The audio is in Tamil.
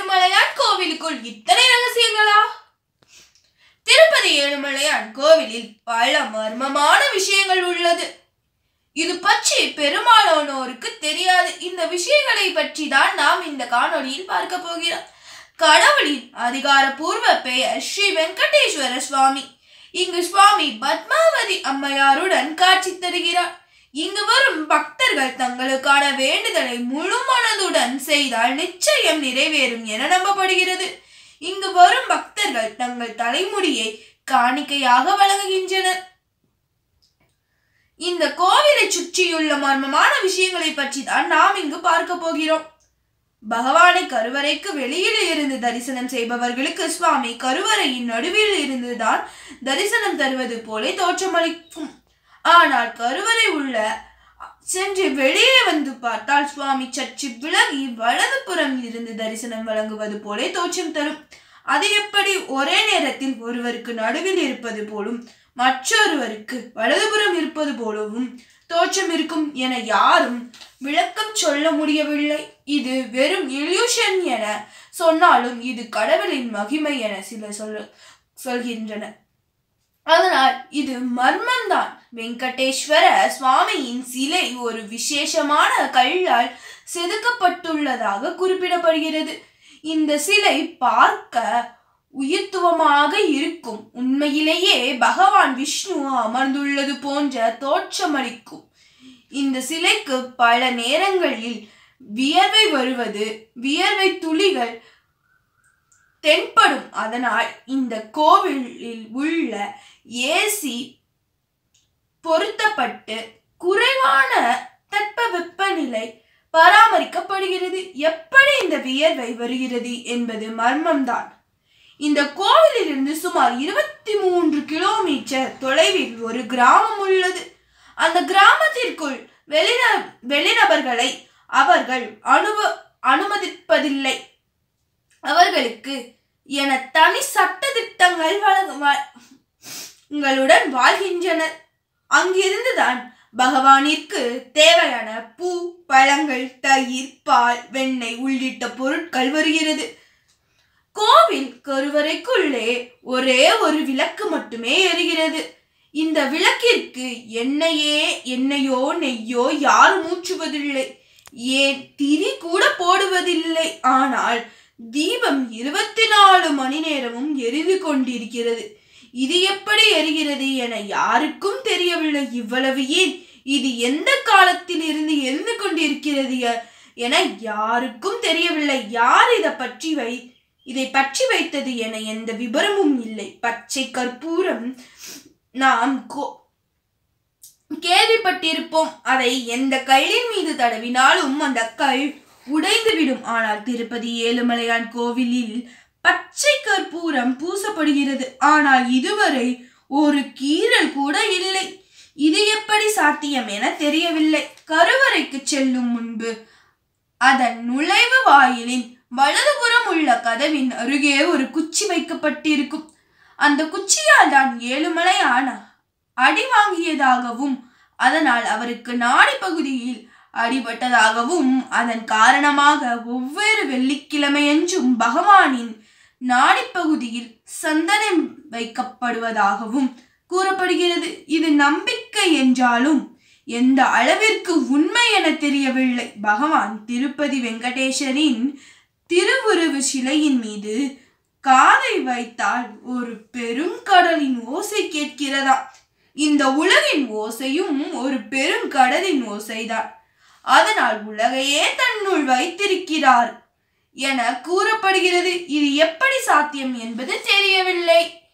ஏழுமலையான் கோவிலுக்குள் இத்தனை ரகசியங்களா? திருப்பதி ஏழுமலையான் கோவிலில் பல மர்மமான விஷயங்கள் உள்ளது. இது பற்றி பெரும்பாலானோருக்கு தெரியாது. இந்த விஷயங்களை பற்றி தான் நாம் இந்த காணொளியில் பார்க்க போகிறோம். கடவுளின் அதிகாரப்பூர்வ பெயர் ஸ்ரீ வெங்கடேஸ்வர சுவாமி. இங்கு சுவாமி பத்மாவதி அம்மையாருடன் காட்சி தருகிறார். இங்கு வரும் பக்தர்கள் தங்களுக்கான வேண்டுதலை முழு மனதுடன் செய்தால் நிச்சயம் நிறைவேறும் என நம்பப்படுகிறது. இங்கு வரும் பக்தர்கள் தங்கள் தலைமுடியை காணிக்கையாக வழங்குகின்றனர். இந்த கோவிலை சுற்றியுள்ள மர்மமான விஷயங்களை பற்றி தான் நாம் இங்கு பார்க்க போகிறோம். பகவானை கருவறைக்கு வெளியில் இருந்து தரிசனம் செய்பவர்களுக்கு சுவாமி கருவறையின் நடுவில் இருந்துதான் தரிசனம் தருவது போல தோற்றமளிக்கும். ஆனால் கருவறை உள்ள சென்று வெளியே வந்து பார்த்தால் சுவாமி சற்று விலகி வலது புறம் இருந்து தரிசனம் வழங்குவது போல தோற்றம் தரும். அது எப்படி ஒரே நேரத்தில் ஒருவருக்கு நடுவில் இருப்பது போலும் மற்றொருவருக்கு வலதுபுறம் இருப்பது போலவும் தோற்றம் இருக்கும் என யாரும் விளக்கம் சொல்ல முடியவில்லை. இது வெறும் இல்யூஷன் என சொன்னாலும் இது கடவுளின் மகிமை என சிலர் சொல்கின்றனர். அதனால் இது மர்மம்தான். வெங்கடேஸ்வர சுவாமியின் சிலை ஒரு விசேஷமான கல்லால் செதுக்கப்பட்டுள்ளதாக குறிப்பிடப்படுகிறது. இந்த சிலை பார்க்க உயிர்த்துவமாக இருக்கும். உண்மையிலேயே பகவான் விஷ்ணு அமர்ந்துள்ளது போன்ற தோற்றமளிக்கும். இந்த சிலைக்கு பல நேரங்களில் வியர்வை வருவது, வியர்வை துளிகள் தென்படும். அதனால் இந்த கோவிலில் உள்ள ஏசி பொருத்தப்பட்டு குறைவான தட்பவெப்பநிலை பராமரிக்கப்படுகிறது. எப்படி இந்த வியர்வை வருகிறது என்பது மர்மம்தான். இந்த கோவிலிலிருந்து சுமார் 23 கிலோமீட்டர் தொலைவில் ஒரு கிராமம் உள்ளது. அந்த கிராமத்திற்குள் வெளிநபர்களை அவர்கள் அனுமதிப்பதில்லை. அவர்களுக்கு என தனி சட்ட திட்டங்கள் வாழ்கின்றனர். அங்கிருந்துதான் பகவானிற்கு தேவையான பூ, பழங்கள், தயிர், பால், வெண்ணெய் உள்ளிட்ட பொருட்கள் வருகிறது. கோவில் கருவறைக்குள்ளே ஒரே ஒரு விளக்கு மட்டுமே எரிகிறது. இந்த விளக்கிற்கு எண்ணெயோ நெய்யோ யாரும் ஊற்றுவதில்லை. ஏன் திரி கூட போடுவதில்லை. ஆனால் தீபம் 24 மணி நேரமும் எரிந்து கொண்டிருக்கிறது. இது எப்படி எரிகிறது என யாருக்கும் தெரியவில்லை. இவ்வளவு ஏன், இது எந்த காலத்தில் இருந்து எரிந்து கொண்டிருக்கிறது என யாருக்கும் தெரியவில்லை. யார் இதை பற்றி வைத்தது என எந்த விபரமும் இல்லை. பச்சை கற்பூரம் நாம் கேள்விப்பட்டிருப்போம். அதை எந்த கல்லின் மீது தடவினாலும் அந்த கல் உடைந்துவிடும். ஆனால் திருப்பதி ஏழுமலையான் கோவிலில் பச்சை கற்பூரம் பூசப்படுகிறது. ஆனால் இதுவரை ஒரு கீறல் கூட இல்லை. இது எப்படி சாத்தியம் என தெரியவில்லை. கருவறைக்கு செல்லும் முன்பு அதன் நுழைவு வாயிலின் வலதுபுறம் உள்ள கதவின் அருகே ஒரு குச்சி வைக்கப்பட்டிருக்கும். அந்த குச்சியால் தான் ஏழுமலையான் அடி வாங்கியதாகவும் அதனால் அவருக்கு நாடி பகுதியில் அடிபட்டதாகவும் அதன் காரணமாக ஒவ்வொரு வெள்ளிக்கிழமையன்றும் பகவானின் நாடிப்பகுதியில் சந்தனம் வைக்கப்படுவதாகவும் கூறப்படுகிறது. இது நம்பிக்கை என்றாலும் எந்த அளவிற்கு உண்மை என தெரியவில்லை. பகவான் திருப்பதி வெங்கடேஸ்வரின் திருவுருவ சிலையின் மீது காதை வைத்தால் ஒரு பெரும் கடலின் ஓசை கேட்கிறதா? இந்த உலகின் ஓசையும் ஒரு பெரும் கடலின் ஓசைதான். அதனால் உலகையே தன்னுள் வைத்திருக்கிறார் என கூறப்படுகிறது. இது எப்படி சாத்தியம் என்பது தெரியவில்லை.